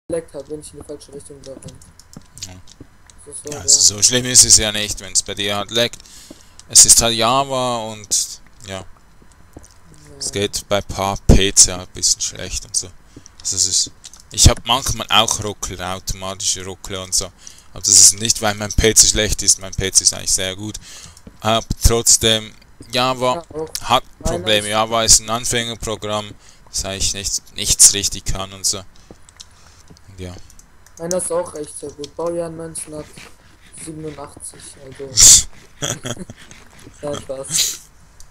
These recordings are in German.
geleckt hat, wenn ich in die falsche Richtung da bin. Ja. So, Ja, also so schlimm ist es ja nicht, wenn es bei dir halt leckt. Es ist halt Java und ja, es geht bei ein paar PCs ein bisschen schlecht und so. Also es ist, ich habe manchmal auch Ruckler, automatische Ruckler und so. Aber das ist nicht, weil mein PC schlecht ist, mein PC ist eigentlich sehr gut. Aber trotzdem, Java hat Probleme. Java ist ein Anfängerprogramm, das eigentlich nichts richtig kann und so. Und ja. Meiner ist auch echt sehr gut. Baujahr 1987, also. Ja, Spaß.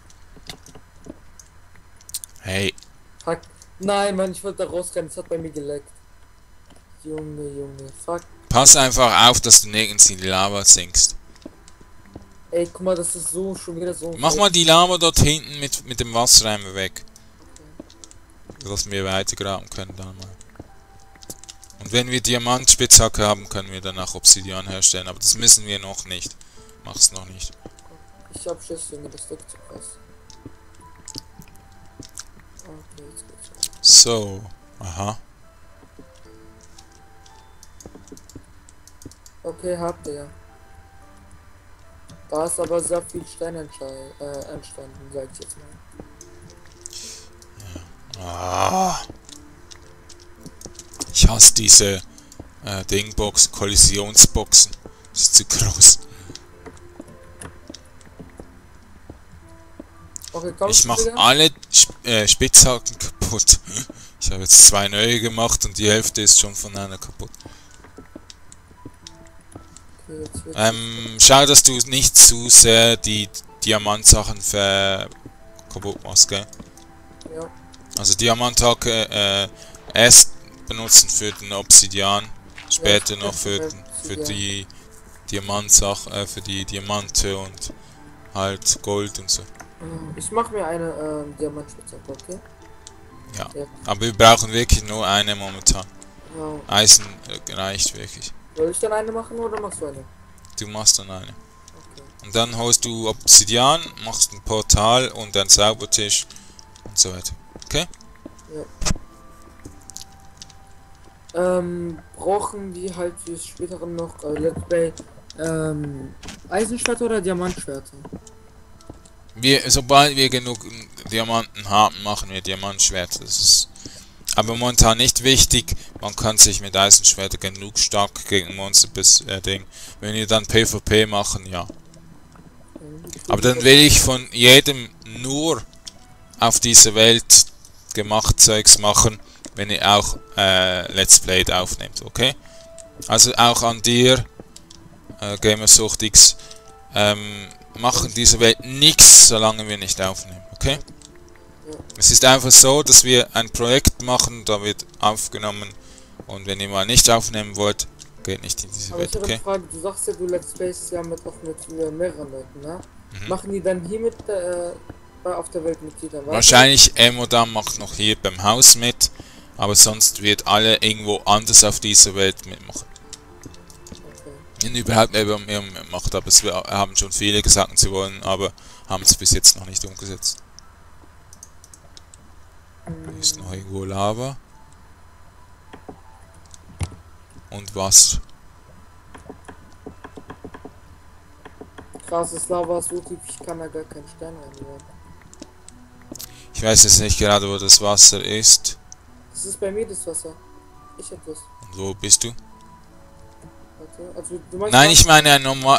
Hey. Fuck. Nein, Mann, ich wollte da rausrennen, es hat bei mir geleckt. Junge, fuck. Pass einfach auf, dass du nirgends in die Lava sinkst. Ey, guck mal, das ist so schon wieder so. Mach mal die Lava dort hinten mit dem Wassereimer weg. Okay. Dass wir weitergraben können dann mal. Und wenn wir Diamantspitzhacke haben, können wir danach Obsidian herstellen. Aber das müssen wir noch nicht. Mach's noch nicht. Ich hab Schiss, Junge, das drückt zu krass. Okay, jetzt geht's weiter. So. Aha. Okay, habt ihr. Da ist aber sehr viel Stein entstanden, sag ich jetzt mal. Ah. Ich hasse diese Dingbox, Kollisionsboxen. Das ist zu groß. Okay, ich mache alle Spitzhaken kaputt. Ich habe jetzt 2 neue gemacht und die Hälfte ist schon von einer kaputt. Okay, schau, dass du nicht zu sehr die Diamantsachen kaputt machst, gell? Ja. Also Diamanthacke erst benutzen für den Obsidian, später noch für die Diamantsachen, für die Diamante und halt Gold und so. Ich mache mir eine Diamantspitzhacke, okay? Ja, aber wir brauchen wirklich nur eine momentan. Ja. Eisen reicht wirklich. Soll ich dann eine machen oder machst du eine? Du machst dann eine. Okay. Und dann holst du Obsidian, machst ein Portal und einen Zaubertisch und so weiter. Okay? Ja. Brauchen die halt für späteren noch Let's Play Eisenschwerter oder Diamantschwerter? Sobald wir genug Diamanten haben, machen wir Diamantschwerter. Das ist aber momentan nicht wichtig. Man kann sich mit Eisenschwerter genug stark gegen Monster Ding. Wenn wir dann PvP machen, ja. Aber dann will ich von jedem nur auf dieser Welt gemacht Zeugs machen, wenn ihr auch Let's Play aufnehmt, okay? Also auch an dir, Gamersuchtix, machen diese Welt nichts, solange wir nicht aufnehmen, okay? Ja. Es ist einfach so, dass wir ein Projekt machen, da wird aufgenommen und wenn ihr mal nicht aufnehmen wollt, geht nicht in diese Welt, okay? Ich habe eine Frage, du sagst ja, du Let's Plays ja auch mit mehreren Leuten, ne? Machen die dann hier mit auf der Welt mit dir dann? Wahrscheinlich Emodam macht noch hier beim Haus mit, aber sonst wird alle irgendwo anders auf dieser Welt mitmachen. In überhaupt macht, aber es haben schon viele gesagt, sie wollen, aber haben es bis jetzt noch nicht umgesetzt. Hier ist noch irgendwo Lava. Und Wasser. Krasses Lava ist so tief, ich kann da gar keinen Stein reinwerfen. Ich weiß jetzt nicht gerade, wo das Wasser ist. Das ist bei mir das Wasser. Ich hab das. Und wo bist du? Also, du meinst nein, ich meine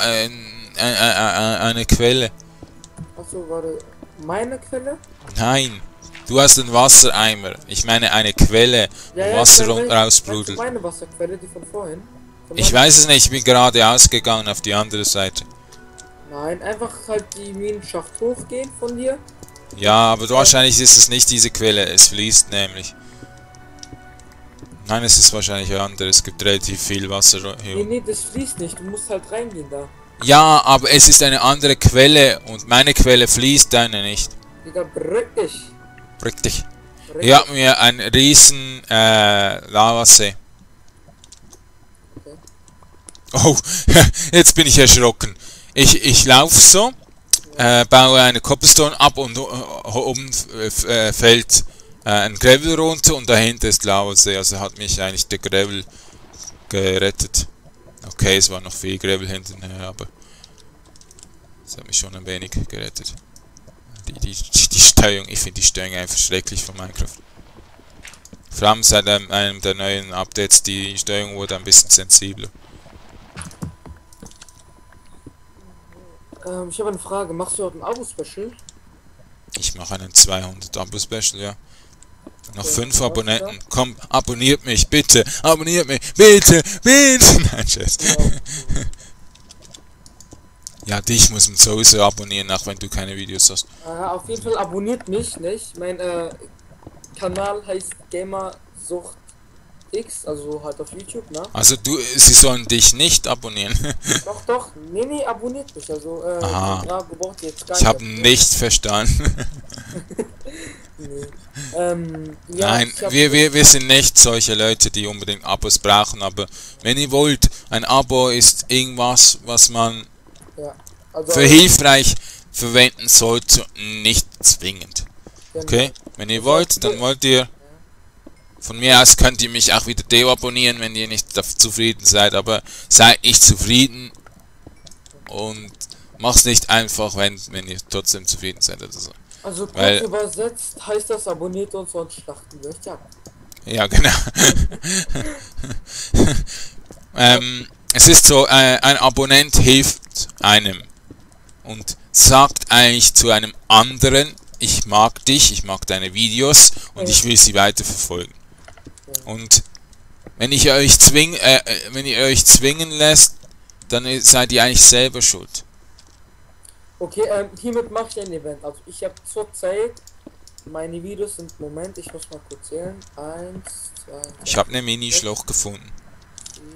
eine Quelle. Achso, warte. Meine Quelle? Nein, du hast einen Wassereimer. Ich meine eine Quelle, wo Wasser rausbrudelt. Meine Wasserquelle, die von vorhin? Ich weiß es nicht, ich bin gerade ausgegangen auf die andere Seite. Nein, einfach halt die Minenschacht hochgehen von dir. Ja, aber wahrscheinlich ist es nicht diese Quelle, es fließt nämlich. Nein, es ist wahrscheinlich ein anderes. Es gibt relativ viel Wasser hier. Nee, das fließt nicht. Du musst halt reingehen da. Ja, aber es ist eine andere Quelle und meine Quelle fließt, deine nicht. Digga, richtig. Richtig. Hier haben wir einen riesen Lavasee. Okay. Oh, jetzt bin ich erschrocken. Ich laufe so, baue eine Cobblestone ab und oben fällt ein Gravel runter und dahinter ist Lavasee, also hat mich eigentlich der Gravel gerettet. Okay, es war noch viel Gravel hinterher, aber es hat mich schon ein wenig gerettet. Die Steuerung, ich finde die Steuerung einfach schrecklich von Minecraft. Vor allem seit einem der neuen Updates, die Steuerung wurde ein bisschen sensibler. Ich habe eine Frage, machst du heute ein Abo-Special? Ich mache einen 200 Abo-Special, ja. Noch Okay, 5 was Abonnenten. Komm, abonniert mich, bitte. Abonniert mich, bitte, bitte. Nein, Scherz. Genau. Ja, dich muss man sowieso abonnieren, auch wenn du keine Videos hast. Auf jeden Fall abonniert mich, nicht? Mein Kanal heißt Gamersucht X, also halt auf YouTube, ne? Also sie sollen dich nicht abonnieren. Doch, nee, abonniert mich, also Aha. Drago braucht jetzt gar Ich habe nicht. nicht verstanden. Nee. Ja, Nein, wir sind nicht solche Leute, die unbedingt Abos brauchen, aber wenn ihr wollt, ein Abo ist irgendwas, was man Ja, also für hilfreich verwenden sollte, nicht zwingend. genau. Okay? Wenn ihr wollt, dann wollt ihr. Von mir aus könnt ihr mich auch wieder deabonnieren, wenn ihr nicht zufrieden seid, aber seid nicht zufrieden und macht's nicht einfach, wenn ihr trotzdem zufrieden seid oder so. Also kurz Weil- übersetzt heißt das, abonniert uns und schlachten wir euch ab. Ja, genau. Es ist so, ein Abonnent hilft einem und sagt eigentlich zu einem anderen, ich mag dich, ich mag deine Videos und ich will sie weiter verfolgen. Und wenn ihr euch zwingen lässt, dann seid ihr eigentlich selber schuld. Okay, hiermit mache ich ein Event. Also ich habe zurzeit, meine Videos sind, Moment, ich muss mal kurz zählen. 1, 2, Ich habe eine Mini-Schlucht gefunden. 7,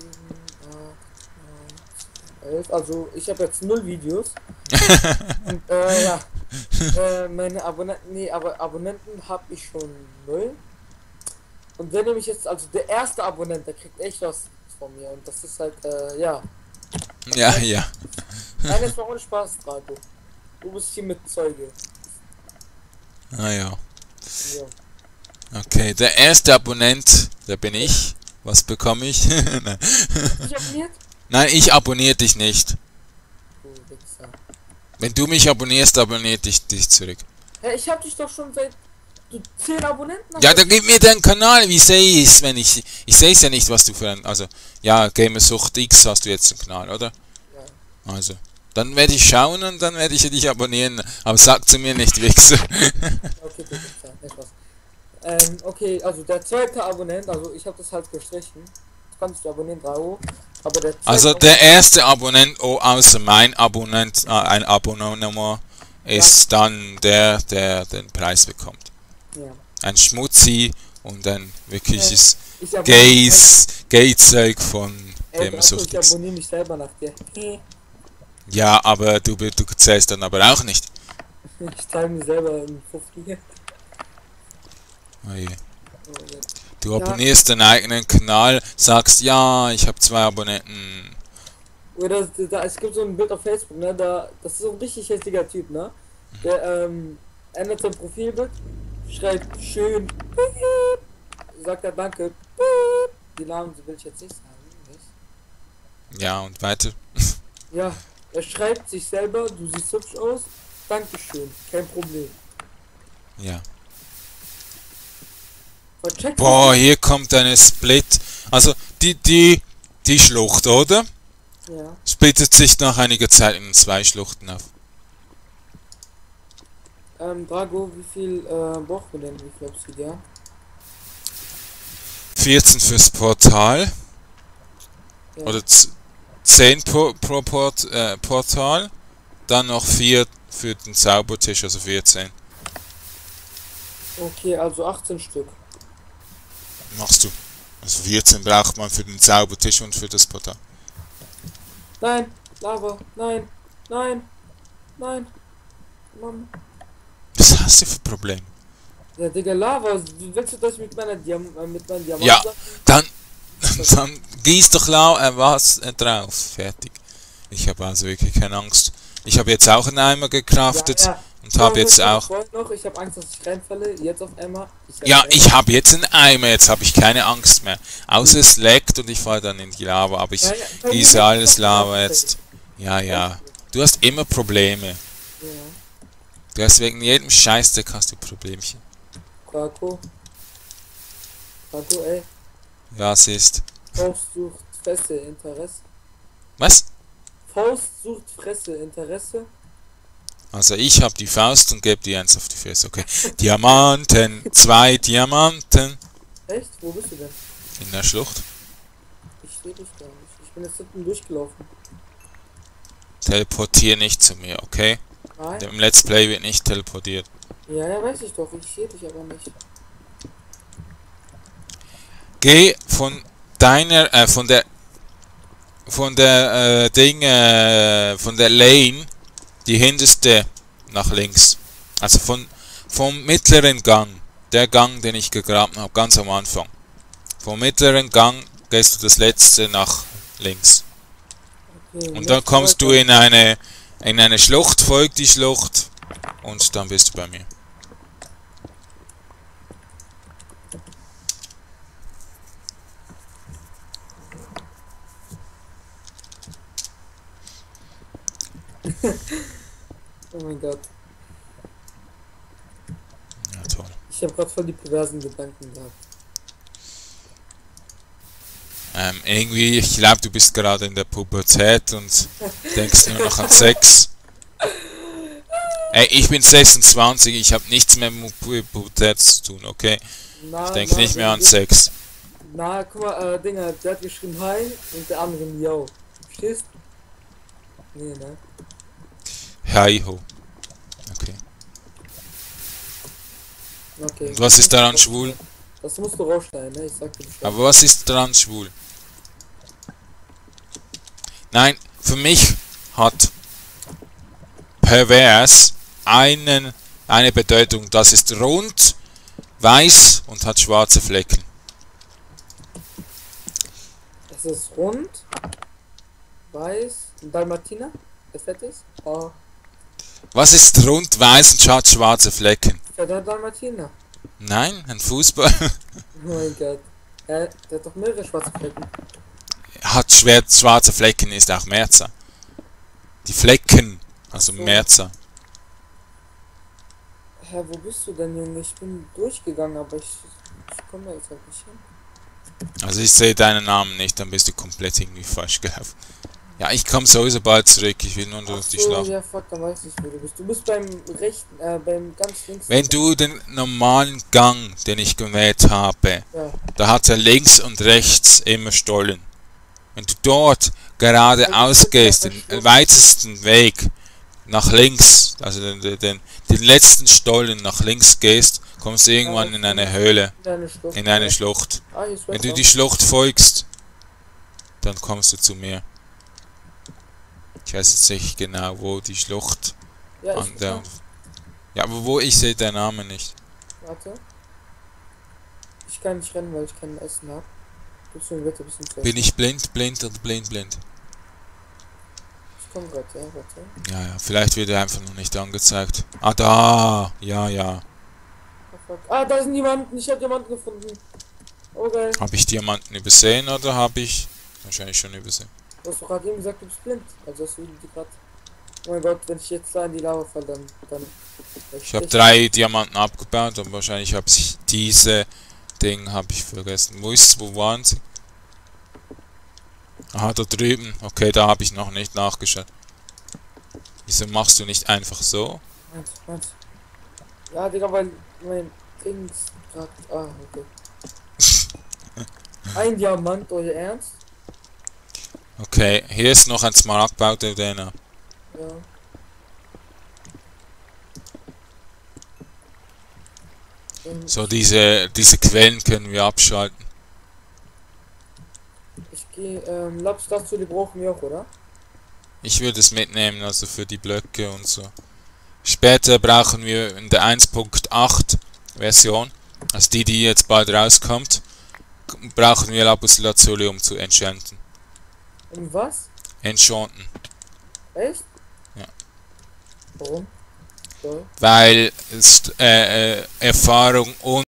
8, 9, 11. Also ich habe jetzt 0 Videos. Und ja. Meine Abonnenten, aber Abonnenten habe ich schon 0. Und wenn nämlich jetzt, also der erste Abonnent, der kriegt echt was von mir. Und das ist halt, ja. Ja. Nein, das war ohne Spaß, Drago. Du bist hier mit Zeuge. Ah ja. Ja. Okay, der erste Abonnent, der bin ich. Was bekomme ich? Nein. Ich abonniert? Nein, ich abonniere dich nicht. Du Wichser. Wenn du mich abonnierst, abonniert ich dich zurück. Ja, ich hab dich doch schon seit du 10 Abonnenten hast. Ja, dann gib mir deinen Kanal, wie sehe ich es, wenn ich sehe es ja nicht, was du für ein, also, ja, Gamersucht X hast du jetzt einen Kanal, oder? Ja. Also, dann werde ich schauen und dann werde ich dich abonnieren, aber sag zu mir nicht, Wichser. Okay, du Wichser, nicht was. Okay, also der zweite Abonnent, also ich habe das halt gestrichen. Das kannst du abonnieren, Drago. Aber der zweite Also, der erste Abonnent, außer mein Abonnent, ein Abonnement, ist dann der den Preis bekommt. Ja. Ein Schmutzi und ein wirkliches Ich abonniere Gay-Zeug von Drago, Gamersucht ich X. abonniere mich selber nach dir. Ja, aber du zählst dann aber auch nicht. Ich teile mir selber in 50. Oh je. Du abonnierst deinen eigenen Kanal, sagst, ja, ich habe 2 Abonnenten. Oder es gibt so ein Bild auf Facebook, ne? Das ist so ein richtig hässlicher Typ, ne? Der ändert sein Profilbild, schreibt schön, sagt er danke, die Namen will ich jetzt nicht sagen, nicht? Ja, und weiter. Ja, er schreibt sich selber, du siehst hübsch aus, Dankeschön, kein Problem. Ja. Vercheckt Boah, hier kommt eine Split. Also, die Schlucht, oder? Ja. Splittet sich nach einiger Zeit in 2 Schluchten auf. Drago, wie viel brauchen wir denn, wie viel Obsidian? 14 fürs Portal. Ja. Oder 10 pro Portal. Dann noch 4 für den Zaubertisch, also 14. Okay, also 18 Stück. Machst du. Also 14 braucht man für den Zaubertisch und für das Portal. Nein, Lava, nein, Mann. Was hast du für Problem? Ja, Digga, Lava, willst du das mit meinen Diamanten? Ja, dann gieß doch was drauf. Fertig. Ich habe also wirklich keine Angst. Ich habe jetzt auch einen Eimer gecraftet. Ja. Und habe jetzt auch... Noch, ich habe Angst, dass ich reinfalle. Jetzt auf einmal. Ja, ich habe jetzt einen Eimer. Jetzt habe ich keine Angst mehr. Außer es leckt und ich falle dann in die Lava. Aber ich gieße alles Lava jetzt. Ja, ja. Du hast immer Probleme. Ja. Du hast wegen jedem Scheißdreck hast du Problemchen. Quaco, ey. Was ist? Faust sucht Fresse, Interesse. Was? Faust sucht Fresse, Interesse. Also ich habe die Faust und gebe die eins auf die Fresse, okay. Diamanten, 2 Diamanten. Echt? Wo bist du denn? In der Schlucht. Ich sehe dich gar nicht. Ich bin jetzt hinten durchgelaufen. Teleportier nicht zu mir, okay? Nein? Im Let's Play wird nicht teleportiert. Ja, ja, weiß ich doch. Ich sehe dich aber nicht. Geh von deiner, von der Lane, die hinterste, nach links. Also vom mittleren Gang. Der Gang, den ich gegraben habe, ganz am Anfang. Vom mittleren Gang gehst du das letzte nach links. Okay, Und dann kommst du in eine Schlucht, folgt die Schlucht und dann bist du bei mir. Oh mein Gott. Ja, toll. Ich habe gerade voll die perversen Gedanken gehabt. Irgendwie, ich glaube, du bist gerade in der Pubertät und denkst nur noch an Sex. Ey, ich bin 26, ich habe nichts mehr mit Pubertät zu tun, okay? Na, Ich denke nicht mehr an Sex. Na, guck mal, Dinger, der hat geschrieben Hi und der andere Yo. Verstehst? Nee, ne? Hi ho. Okay. Okay. Und was ist daran schwul? Das musst du rausschneiden, ne? Ich sag dir Bescheid. Aber was ist daran schwul? Nein, für mich hat pervers eine Bedeutung. Das ist rund, weiß und hat schwarze Flecken. Es ist rund, weiß, ein Dalmatiner, der fett ist. Oh, Was ist rund, weiß und hat schwarze Flecken? der Dalmatiner. Nein, ein Fußball Oh mein Gott. Der hat doch mehrere schwarze Flecken. hat schwarze Flecken, ist auch Merzer. Die Flecken, also So. Merzer. Hä, wo bist du denn, Junge? Ich bin durchgegangen, aber ich komme da jetzt halt nicht hin. Also ich sehe deinen Namen nicht, dann bist du komplett irgendwie falsch gelaufen. Ja, ich komme sowieso bald zurück, ich will nur durch die Schlacht. Ja, fuck, dann weiß ich, wo du bist. Du bist beim rechten, beim ganz links. Wenn du den normalen Gang, den ich gewählt habe, Ja. da hat er links und rechts immer Stollen. Wenn du dort geradeaus gehst, den weitesten Weg nach links, also den letzten Stollen nach links gehst, kommst du irgendwann in eine Höhle, in eine Schlucht. Ah, hier ist Wenn du Wasser. die Schlucht folgst, dann kommst du zu mir. Ich weiß jetzt nicht genau, wo die Schlucht Ja, an der... Ja, aber wo, ich sehe deinen Namen nicht. Warte. Ich kann nicht rennen, weil ich kein Essen habe. Gibst du mir bitte ein bisschen zu Bin essen? ich blind oder blind? Ich komm grad, ja, warte. Ja, vielleicht wird er einfach noch nicht angezeigt. Ah, da! Ja. Oh, fuck. Ah, da ist jemand. Ich hab jemanden gefunden. Oh, geil. Habe ich Diamanten übersehen oder habe ich... Wahrscheinlich schon übersehen. Du hast doch gerade eben gesagt, du bist blind. Also hast du die gerade... Oh mein Gott, wenn ich jetzt da in die Lava falle, dann... Ich habe 3 Diamanten abgebaut und wahrscheinlich habe ich diese Ding habe ich vergessen. Wo waren sie? Aha, da drüben. Okay, da habe ich noch nicht nachgeschaut. Wieso machst du nicht einfach so? Warte. Ja, Digga, weil mein Ding gerade... Ah, okay. Ein Diamant, euer Ernst? Okay, hier ist noch ein Smaragdbau, der Dena. Ja. So, diese Quellen können wir abschalten. Ich gehe, Laps dazu, die brauchen wir auch, oder? Ich würde es mitnehmen, also für die Blöcke und so. Später brauchen wir in der 1.8 Version, also die jetzt bald rauskommt, brauchen wir Lapis Lazuli, um zu enchanten. Und was? Enchanten. Echt? Ja. Warum? So. weil es Erfahrung und